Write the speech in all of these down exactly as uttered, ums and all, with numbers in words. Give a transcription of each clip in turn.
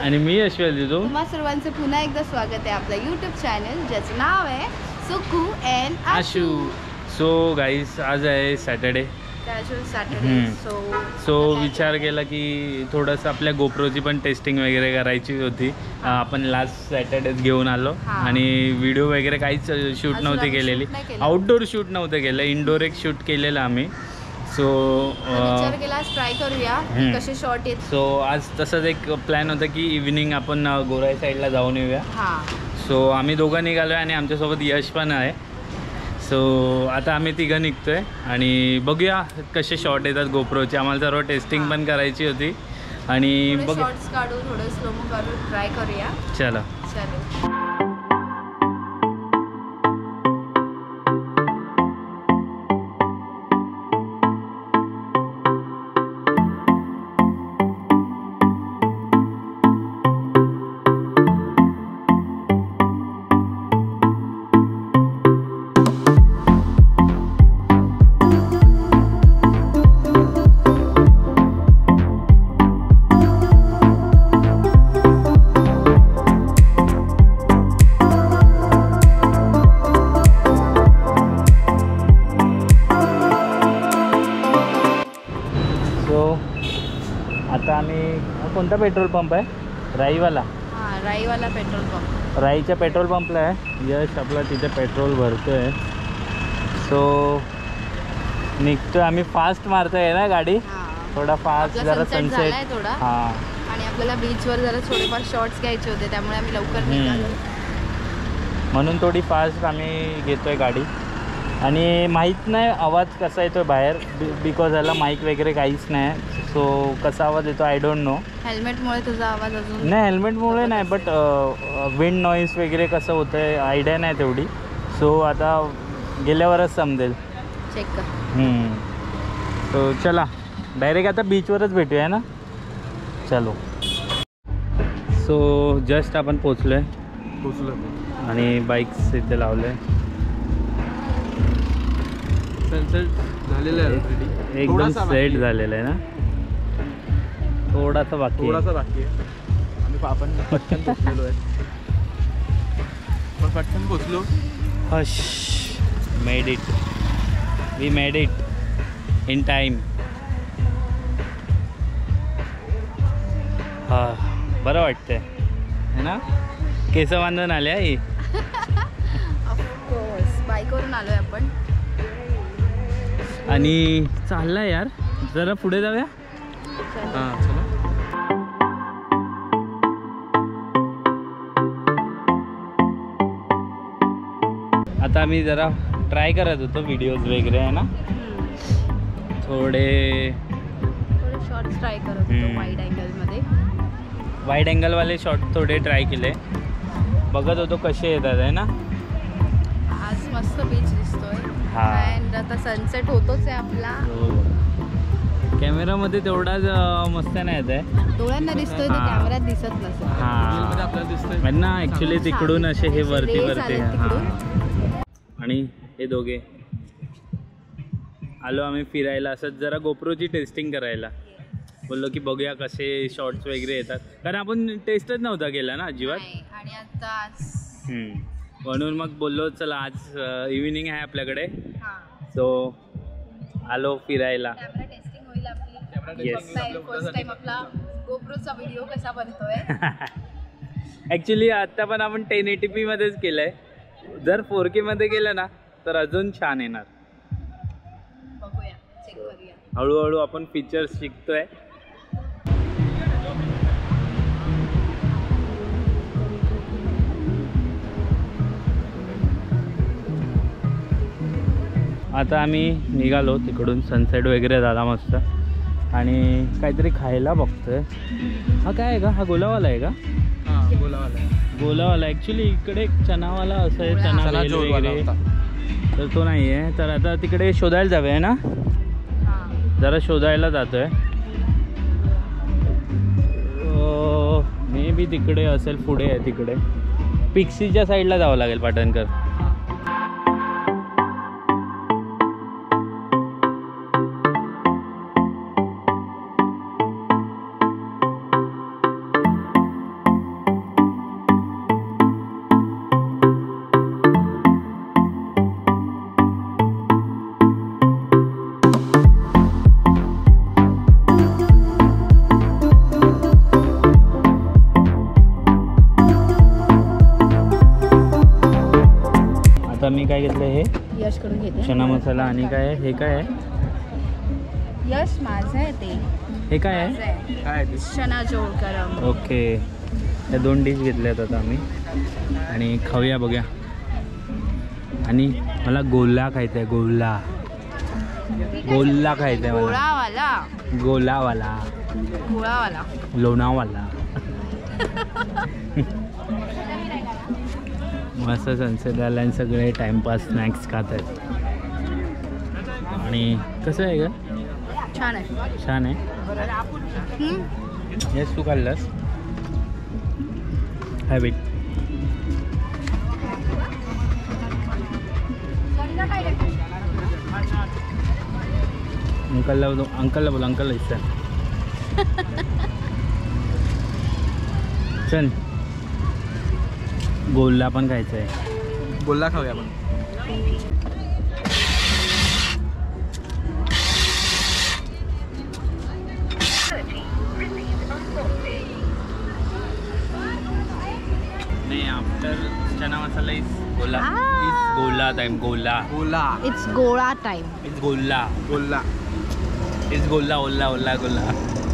आणि मी यशवंत देतो. तुम्हा सर्वांचं पुन्हा एकदा स्वागत आहे आपल्या यूट्यूब चॅनल ज्याचं नाव आहे Suku and Ashu. So guys, आज आहे सॅटर्डे. सॅटर्डे सो सो विचार केला की थोडंसं आपल्या गोप्रोची पण टेस्टिंग वगैरे करायची होती. आपण लास्ट सॅटर्डेच घेऊन आलो आणि व्हिडिओ वगैरे काहीच शूट नव्हती केलेली. आउटडोर शूट नव्हतं केलं, इनडोर एक शूट केलेलं आम्ही. सो विचार केला ट्राय करूया कसे शॉट येत. सो आज तसंच एक प्लॅन होता की इव्हिनिंग आपण गोराई साईडला जाऊन येऊया. सो आम्ही दोघं निघालो आणि आमच्यासोबत यश पण आहे. सो आता आम्ही तिघं निघतोय आणि बघूया कसे शॉट येतात गोप्रोचे. आम्हाला सर्व टेस्टिंग पण करायची होती आणि बघ शॉट्स काढू, थोडं स्लो मो काढू, ट्राय करूया. चला चलो. आता आम्ही कोणता पेट्रोल पंप आहे? राईवाला. हां, राईवाला पेट्रोल पंप. राईच्या पेट्रोल पंपला आहे. यश आपला तिथे पेट्रोल भरतोय. सो निघतोय आम्ही. फास्ट मारतोय ना गाडी, थोडा फास्ट, जरा सनसेट थोडा. हां, आणि आपल्याला बीचवर जरा थोडेफार शॉट्स घ्यायचे होते त्यामुळे आम्ही लवकर निघालो, म्हणून थोडी फास्ट आम्ही घेतोय गाडी. आणि माहीत नाही आवाज कसा येतो बाहेर, बिकॉज याला माईक वगैरे काहीच नाही. सो कसा आवाज येतो आय डोंट नो. हेल्मेटमुळे तुझा आवाज अजून नाही, हेल्मेटमुळे नाही, बट विंड नॉईज वगैरे कसं होतं आहे आयडिया नाही तेवढी. सो आता गेल्यावरच समजेल. चेक कर. सो चला डायरेक्ट आता बीचवरच भेटूया ना. चलो. सो जस्ट आपण पोचलो आहे पोचलो आणि बाईक्स इथे लावले. सनसेट झालेलं आहे ऑलरेडी, एकदम सेट झालेलं आहे ना. थोडासा बाकी थोडासा बाकी आहे. आम्ही आपण पटकन पोचलेलो आहे, पण पटकन पोचलो. Hush, made it. We made it in time. हा, बरं वाटतंय है ना. केस बांधून आले आई. ऑफकोर्स बाईकवरून आलोय आपण आणि चाललाय यार. जरा पुढे जाऊया. हां चला. आता आम्ही जरा ट्राय करत होतो व्हिडिओज वगैरे आहे ना. थोडे थोडे शॉर्ट्स ट्राय करत होतो वाईड अँगलमध्ये. वाईड अँगलवाले शॉट थोडे ट्राय केले, बघत होतो कसे येतात आहे ना. आज मस्त बीच दिसतोय. हां, अँड आता सनसेट होतोच आहे आपला. कॅमेरामध्ये तेवढाच मस्त नाही येत आहे. डोळ्यांना दिसतोय, तो कॅमेऱ्यात दिसत नसेल. हां, आपल्याला दिसतंय ना ॲक्च्युली तिकडून असे हे वरती वरती. हां, आणि हे दोघे आलो आम्ही फिरायला, असंच जरा गोप्रोची टेस्टिंग करायला. बोललो की बघूया कसे शॉर्ट्स वगैरे येतात, कारण आपण टेस्टच नव्हता केला ना अजिबात. आणि आता म्हणून मग बोललो चला आज इव्हिनिंग आहे आपल्याकडे. सो आलो फिरायला. कॅमेरा टेस्टिंग होईल आपली. फर्स्ट टाइम आपला गोप्रोचा व्हिडिओ कसा बनतोय. ॲक्च्युली आत्ता पण आपण टेन एटी पी मध्येच केलं आहे. जर फोर के मध्ये केलं ना तर अजून छान येणार. बघूया, चेक करूया. हळूहळू आपण फीचर्स शिकतोय. आता आम्ही निघालो तिकडून. सनसेट वगैरे झाला मस्त आणि काहीतरी खायला बघतोय. हा काय आहे का? हा गोलावाला आहे का? हां, गोलावाला आहे. गोलावाला ॲक्च्युली इकडे चनावाला असं आहे, चना भेल वगैरे, तर तो नाही आहे. तर आता तिकडे शोधायला जाऊया ना. जरा शोधायला जातोय. मे बी तिकडे असेल, पुढे आहे तिकडे. पिक्सीच्या साईडला जावं लागेल पाटणकर. आता मी काय घेतलं हे यश कडून घेते चना मसाला आणि काय आहे हे काय आहे यश माझं आहे ते हे काय आहे माझं आहे. काय ते? चना जोड गरम. ओके या दोन डिश घेतल्यात आता आम्ही आणि खाऊया बघूया. आणि मला गोला खायचा आहे गोला गोला खायचा आहे मला गोळावाला गोलावाला गोळावाला लोणावाला. मस्त सनसेट आला आणि सगळे टाइमपास स्नॅक्स खात आहेत. आणि कसं आहे का छान आहे. छान आहे. हम्म. येस तू खाल्लंस हॅबिट. अंकलला बोल अंकलला बोल अंकलला इच्छा चल गोलला पण खायचं आहे. गोल्ला खाऊया आपण. नाही after chana masala is gola Ah. Is gola time gola gola it's गोळा टाइम. इज गोला गोल्ला इज गोला ओला ओला गोला.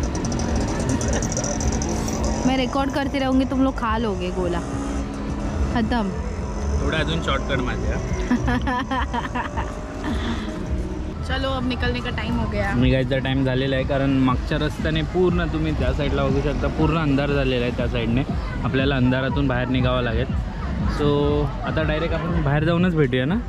मैं रिकॉर्ड करती रहूंगी तुम लोग खा लोगे गोला. खत्म. थोडं अजून शॉर्टकट माझ्या. चलो अब निकलने का टाइम हो गया. निघायचा टाईम झालेला आहे कारण मागच्या रस्त्याने पूर्ण तुम्ही त्या साईडला बघू शकता पूर्ण अंधार झालेला आहे. त्या साईडने आपल्याला अंधारातून बाहेर निघावं लागेल. सो आता डायरेक्ट आपण बाहेर जाऊनच भेटूया ना.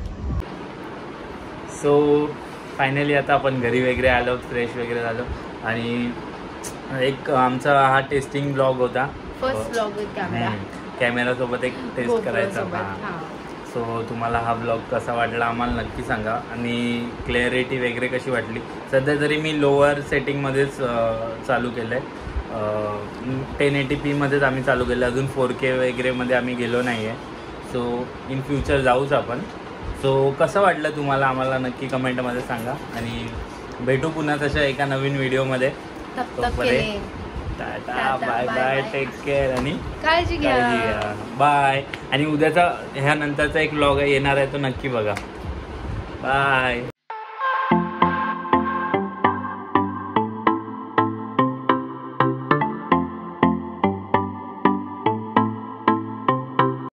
सो फायनली आता आपण घरी वगैरे आलो फ्रेश वगैरे झालो आणि एक आमचा हा टेस्टिंग ब्लॉग होता. First blog with camera. कॅमेरासोबत एक टेस्ट करायचा हा. सो तुम्हाला हा ब्लॉग कसा वाटला आम्हाला नक्की सांगा आणि क्लॅरिटी वगैरे कशी वाटली. सध्या तरी मी लोअर सेटिंगमध्येच चालू केलं आहे. टेन एटी पीमध्येच आम्ही चालू केलं अजून फोर के वगैरेमध्ये आम्ही गेलो नाही आहे. सो इन फ्युचर जाऊच आपण. सो कसं वाटलं तुम्हाला आम्हाला नक्की कमेंटमध्ये सांगा आणि भेटू पुन्हा तशा एका नवीन व्हिडिओमध्ये. तब तक के लिए tata bye bye take care आणि काळजी घ्या. काळजी घ्या बाय. आणि उद्याचा ह्या नंतरचा एक व्लॉग येणार आहे तो नक्की बघा. बाय.